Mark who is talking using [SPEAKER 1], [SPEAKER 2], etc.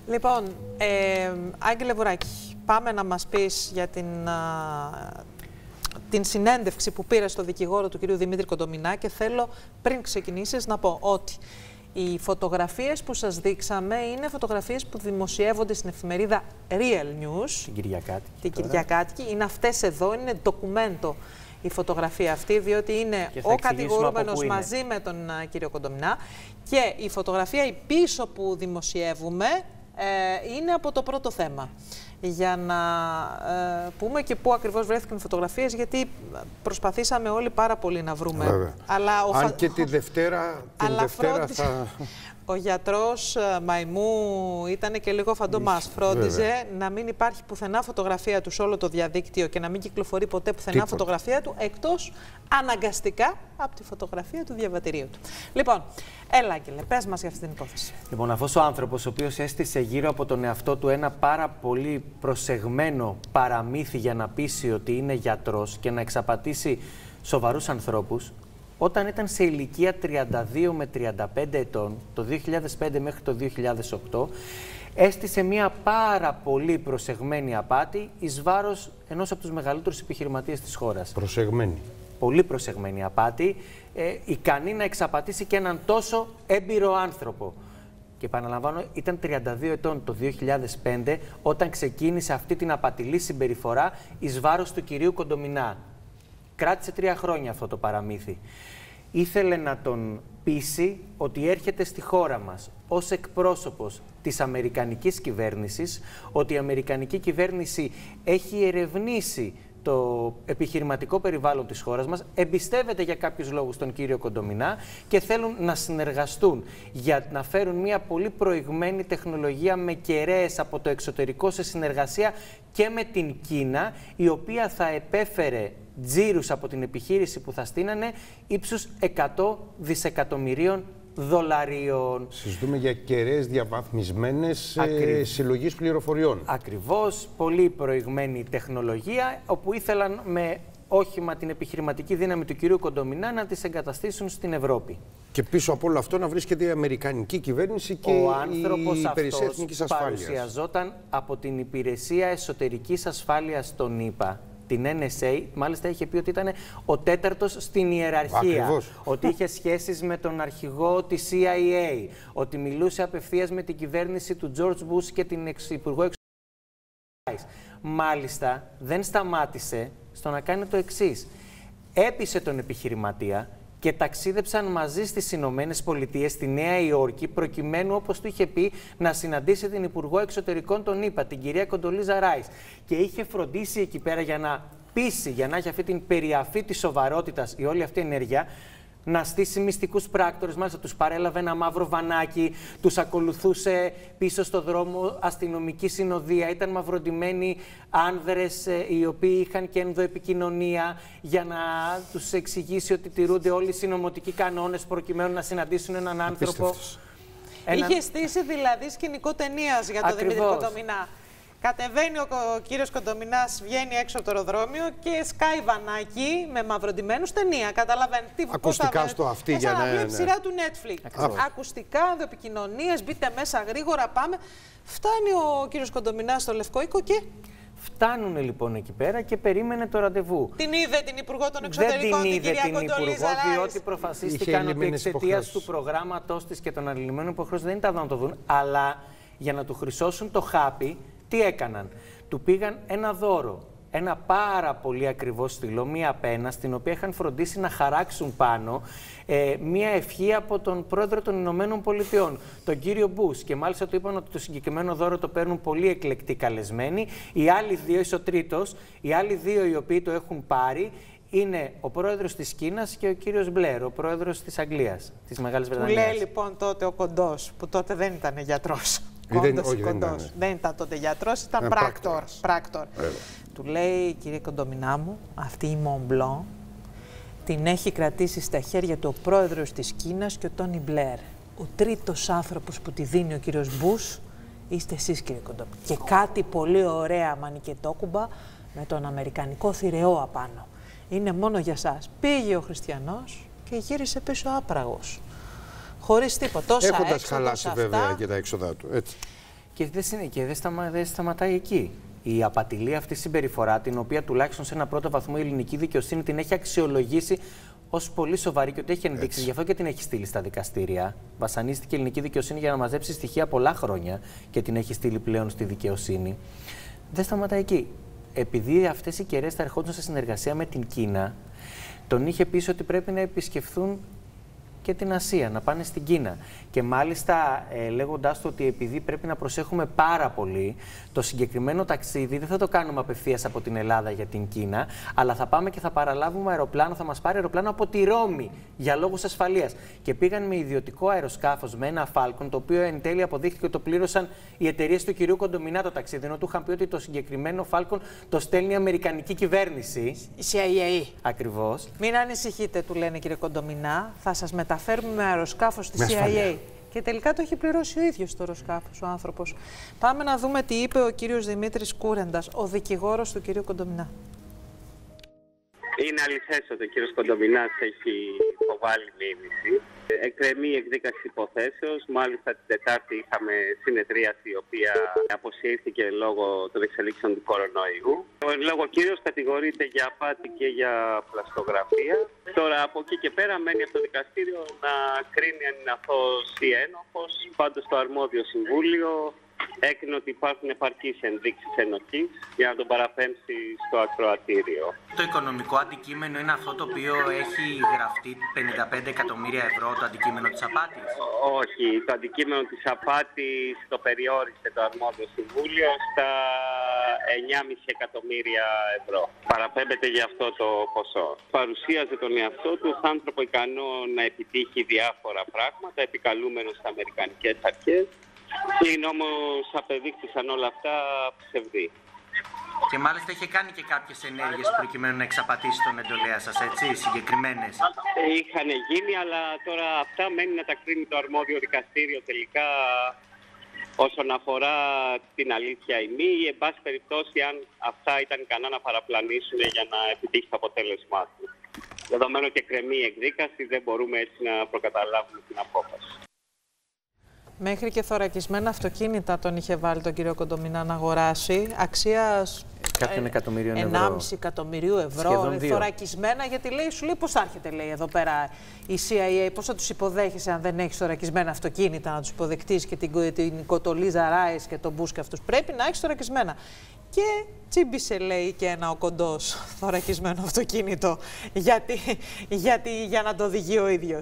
[SPEAKER 1] Λοιπόν, Άγγελε Βουράκη, πάμε να μας πεις για την συνέντευξη που πήρε στο δικηγόρο του κυρίου Δημήτρη Κοντομινά και θέλω πριν ξεκινήσεις να πω ότι οι φωτογραφίες που σας δείξαμε είναι φωτογραφίες που δημοσιεύονται στην εφημερίδα Real News. Την Κυριακάτικη. Είναι αυτές εδώ, είναι ντοκουμέντο η φωτογραφία αυτή, διότι είναι ο κατηγορούμενος μαζί με τον κύριο Κοντομινά και η φωτογραφία η πίσω που δημοσιεύουμε είναι από το πρώτο θέμα. Για να πούμε και πού ακριβώς βρέθηκαν οι φωτογραφίες, γιατί προσπαθήσαμε όλοι πάρα πολύ να βρούμε. Αλλά
[SPEAKER 2] αν και τη Δευτέρα θα...
[SPEAKER 1] Ο γιατρός Μαϊμού ήταν και λίγο φαντομάς. Φρόντιζε να μην υπάρχει πουθενά φωτογραφία του σε όλο το διαδίκτυο και να μην κυκλοφορεί ποτέ πουθενά φωτογραφία του, εκτός αναγκαστικά από τη φωτογραφία του διαβατηρίου του. Λοιπόν, έλα Άγγελε, πες μας για αυτή την υπόθεση.
[SPEAKER 3] Λοιπόν, αυτός ο άνθρωπος, ο οποίος έστησε γύρω από τον εαυτό του ένα πάρα πολύ προσεγμένο παραμύθι για να πείσει ότι είναι γιατρός και να εξαπατήσει σοβαρούς ανθρώπους, όταν ήταν σε ηλικία 32 με 35 ετών, το 2005 μέχρι το 2008, έστησε μια πάρα πολύ προσεγμένη απάτη εις βάρος ενός από τους μεγαλύτερους επιχειρηματίες της χώρας.
[SPEAKER 2] Προσεγμένη.
[SPEAKER 3] Πολύ προσεγμένη απάτη, ικανή να εξαπατήσει και έναν τόσο έμπειρο άνθρωπο. Και επαναλαμβάνω, ήταν 32 ετών το 2005 όταν ξεκίνησε αυτή την απατηλή συμπεριφορά εις βάρος του κυρίου Κοντομινά. Κράτησε 3 χρόνια αυτό το παραμύθι. Ήθελε να τον πείσει ότι έρχεται στη χώρα μας ως εκπρόσωπος της αμερικανικής κυβέρνησης, ότι η αμερικανική κυβέρνηση έχει ερευνήσει το επιχειρηματικό περιβάλλον της χώρας μας, εμπιστεύεται για κάποιους λόγους τον κύριο Κοντομινά και θέλουν να συνεργαστούν για να φέρουν μια πολύ προηγμένη τεχνολογία με κεραίες από το εξωτερικό σε συνεργασία και με την Κίνα, η οποία θα επέφερε τζίρους από την επιχείρηση που θα στείνανε ύψους 100 δισεκατομμυρίων δολαρίων.
[SPEAKER 2] Συζητούμε για κεραίες διαβαθμισμένες συλλογής πληροφοριών.
[SPEAKER 3] Ακριβώς, πολύ προηγμένη τεχνολογία, όπου ήθελαν με όχημα την επιχειρηματική δύναμη του κυρίου Κοντομινά να τις εγκαταστήσουν στην Ευρώπη.
[SPEAKER 2] Και πίσω από όλο αυτό να βρίσκεται η αμερικανική κυβέρνηση και
[SPEAKER 3] ο άνθρωπος
[SPEAKER 2] η υπηρεσία εθνικής ασφάλειας.
[SPEAKER 3] Παρουσιαζόταν από την Υπηρεσία Εσωτερικής Ασφάλειας των ΗΠΑ, την NSA, μάλιστα είχε πει ότι ήταν ο τέταρτος στην ιεραρχία.
[SPEAKER 2] Ακριβώς.
[SPEAKER 3] Ότι είχε σχέσεις με τον αρχηγό της CIA, ότι μιλούσε απευθείας με την κυβέρνηση του George Bush και την Υπουργό Εξωτερικών. Μάλιστα, δεν σταμάτησε στο να κάνει το εξής. Έπεισε τον επιχειρηματία και ταξίδεψαν μαζί στις Ηνωμένες Πολιτείες, στη Νέα Υόρκη, προκειμένου, όπως του είχε πει, να συναντήσει την Υπουργό Εξωτερικών των ΗΠΑ, την κυρία Κοντολίζα Ράις. Και είχε φροντίσει εκεί πέρα για να πείσει, για να έχει αυτή την περιαφή της σοβαρότητας η όλη αυτή η ενέργεια, να στήσει μυστικούς πράκτορες. Μάλιστα τους παρέλαβε ένα μαύρο βανάκι, τους ακολουθούσε πίσω στο δρόμο αστυνομική συνοδεία. Ήταν μαυροντημένοι άνδρες οι οποίοι είχαν και ενδοεπικοινωνία για να τους εξηγήσει ότι τηρούνται όλοι οι συνωμοτικοί κανόνες προκειμένου να συναντήσουν έναν άνθρωπο.
[SPEAKER 1] Είχε στήσει δηλαδή σκηνικό ταινίας για τον Δημήτρη Κοντομινά. Κατεβαίνει ο κύριος Κοντομινάς, βγαίνει έξω από το αεροδρόμιο και σκάει βανάκι με μαυροντημένους, ταινία. Καταλαβαίνετε.
[SPEAKER 2] Ακουστικά στο αυτή για να
[SPEAKER 1] βλέπει σειρά του Netflix. Ακουστικά, επικοινωνίες, μπείτε μέσα γρήγορα, πάμε. Φτάνει ο κύριος Κοντομινάς στο Λευκό Οίκο και...
[SPEAKER 3] Φτάνουν λοιπόν εκεί πέρα και περίμενε το ραντεβού.
[SPEAKER 1] Την είδε την Υπουργό των Εξωτερικών, την κυρία Κοντολίζα Ράις.
[SPEAKER 3] Διότι προφασίστηκαν ότι εξαιτίας του προγράμματός της και των αλληλημένων υποχρεώσεων δεν ήταν να το δουν, αλλά για να του χρυσώσουν το χάπι, τι έκαναν. Του πήγαν ένα δώρο, ένα πάρα πολύ ακριβό στυλό, μία πένα, στην οποία είχαν φροντίσει να χαράξουν πάνω μία ευχή από τον πρόεδρο των Ηνωμένων Πολιτειών, τον κύριο Μπούς. Και μάλιστα του είπαν ότι το συγκεκριμένο δώρο το παίρνουν πολύ εκλεκτοί καλεσμένοι. Οι άλλοι δύο, είσαι ο τρίτος, οι άλλοι δύο οι οποίοι το έχουν πάρει, είναι ο πρόεδρος της Κίνας και ο κύριος Μπλερ, ο πρόεδρος της Αγγλίας, της Μεγάλης Βρετανίας.
[SPEAKER 1] Του λέει λοιπόν τότε ο Κοντός, που τότε δεν ήταν γιατρός. Δεν ήταν τότε γιατρός, ήταν πράκτορ. Του λέει, κύριε Κοντομινά μου, αυτή η Μont Blanc την έχει κρατήσει στα χέρια του ο πρόεδρος της Κίνας και ο Τόνι Μπλερ. Ο τρίτος άνθρωπος που τη δίνει ο κύριος Μπούς είστε εσείς, κύριε Κοντομινά. Και κάτι πολύ ωραία μανικετόκουμπα με τον αμερικανικό θηρεό απάνω. Είναι μόνο για σας. Πήγε ο χριστιανός και γύρισε πίσω άπραγος. Χωρίς τίποτα.
[SPEAKER 2] Έχοντας χαλάσει βέβαια και τα έξοδά του. Έτσι.
[SPEAKER 3] Και δεν σταματάει εκεί. Η απατηλή αυτή συμπεριφορά, την οποία τουλάχιστον σε ένα πρώτο βαθμό η ελληνική δικαιοσύνη την έχει αξιολογήσει ως πολύ σοβαρή και ότι έχει ενδείξει, γι' αυτό και την έχει στείλει στα δικαστήρια. Βασανίστηκε η ελληνική δικαιοσύνη για να μαζέψει στοιχεία πολλά χρόνια και την έχει στείλει πλέον στη δικαιοσύνη. Δεν σταματάει εκεί. Επειδή αυτές οι κεραίες θα ερχόντουσαν σε συνεργασία με την Κίνα, τον είχε πει ότι πρέπει να επισκεφθούν και την Ασία, να πάνε στην Κίνα. Και μάλιστα λέγοντάς του ότι επειδή πρέπει να προσέχουμε πάρα πολύ, το συγκεκριμένο ταξίδι δεν θα το κάνουμε απευθείας από την Ελλάδα για την Κίνα, αλλά θα πάμε και θα παραλάβουμε αεροπλάνο, θα μας πάρει αεροπλάνο από τη Ρώμη για λόγους ασφαλείας. Και πήγαν με ιδιωτικό αεροσκάφος, με ένα Falcon, το οποίο εν τέλει αποδείχθηκε ότι το πλήρωσαν οι εταιρείες του κυρίου Κοντομινά το ταξίδι, ενώ του είχαν πει ότι το συγκεκριμένο Falcon το στέλνει η Αμερικανική κυβέρνηση.
[SPEAKER 1] Η CIA.
[SPEAKER 3] Ακριβώς.
[SPEAKER 1] Μην ανησυχείτε, του λένε, κύριε Κοντομινά, θα σας μεταφέρουμε με αεροσκάφος στη CIA. Και τελικά το έχει πληρώσει ο ίδιος το αεροσκάφος ο άνθρωπος. Πάμε να δούμε τι είπε ο κύριος Δημήτρης Κούρεντας, ο δικηγόρος του κυρίου Κοντομινά.
[SPEAKER 4] Είναι αληθές ότι ο κύριος Κοντομινάς έχει υποβάλει μήνυση. Εκκρεμεί η εκδίκαση υποθέσεως. Μάλιστα την Τετάρτη είχαμε συνεδρίαση η οποία αποσύρθηκε λόγω των εξελίξεων του κορονοϊού. Ο εν λόγω κύριος κατηγορείται για απάτη και για πλαστογραφία. Τώρα από εκεί και πέρα μένει από το δικαστήριο να κρίνει αν είναι αθώος ή ένοχος. Πάντως το αρμόδιο συμβούλιο έκρινε ότι υπάρχουν επαρκείς ενδείξεις ενοχής για να τον παραπέμψει στο ακροατήριο. Το οικονομικό αντικείμενο είναι αυτό το οποίο έχει γραφτεί 55 εκατομμύρια ευρώ, το αντικείμενο της απάτης? Όχι, το αντικείμενο της απάτης το περιόρισε το αρμόδιο συμβούλιο στα 9,5 εκατομμύρια ευρώ. Παραπέμπεται για αυτό το ποσό. Παρουσίαζε τον εαυτό του ως άνθρωπο ικανό να επιτύχει διάφορα πράγματα, επικαλούμενος στις αμερικανικές αρχές. Πλην όμως απεδείχθησαν όλα αυτά ψευδή. Και μάλιστα είχε κάνει και κάποιες ενέργειες προκειμένου να εξαπατήσει τον εντολέα σας, έτσι, συγκεκριμένες? Είχαν γίνει, αλλά τώρα αυτά μένει να τα κρίνει το αρμόδιο δικαστήριο τελικά όσον αφορά την αλήθεια ή μη, ή εν πάση περιπτώσει αν αυτά ήταν ικανά να παραπλανήσουν για να επιτύχει το αποτέλεσμά του. Δεδομένου και κρεμεί η εκδίκαση, δεν μπορούμε έτσι να προκαταλάβουμε την απόφαση.
[SPEAKER 1] Μέχρι και θωρακισμένα αυτοκίνητα τον είχε βάλει τον κύριο Κοντομινά να αγοράσει, αξίας
[SPEAKER 3] κάποιων εκατομμυρίων ευρώ.
[SPEAKER 1] 1,5 εκατομμυρίου ευρώ. Θωρακισμένα, γιατί λέει, σου λέει πώς άρχεται, λέει, εδώ πέρα η CIA, πώς θα τους υποδέχεσαι αν δεν έχεις θωρακισμένα αυτοκίνητα, να τους υποδεχτείς και την Κοτολίζα Ράις και τον Μπούς και αυτούς. Πρέπει να έχεις θωρακισμένα. Και τσίμπησε, λέει, και ένα ο κοντός θωρακισμένο αυτοκίνητο, για να το οδηγεί ο ίδιος.